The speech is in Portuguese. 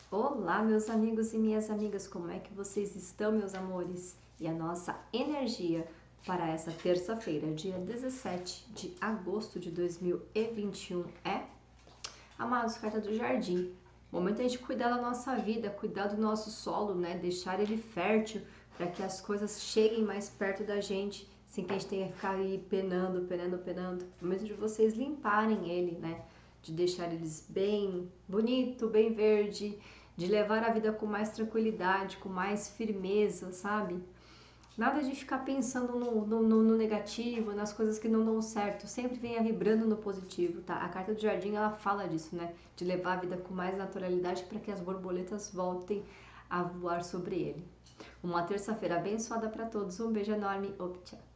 Olá, meus amigos e minhas amigas, como é que vocês estão, meus amores? E a nossa energia para essa terça-feira, dia 17 de agosto de 2021 é: Amados, carta do jardim. Momento a gente cuidar da nossa vida, cuidar do nosso solo, né? Deixar ele fértil para que as coisas cheguem mais perto da gente, sem que a gente tenha que ficar aí penando. Momento de vocês limparem ele, né? De deixar eles bem bonito, bem verde, de levar a vida com mais tranquilidade, com mais firmeza, sabe? Nada de ficar pensando no negativo, nas coisas que não dão certo. Sempre venha vibrando no positivo, tá? A carta do jardim, ela fala disso, né? De levar a vida com mais naturalidade para que as borboletas voltem a voar sobre ele. Uma terça-feira abençoada para todos. Um beijo enorme. Optcha.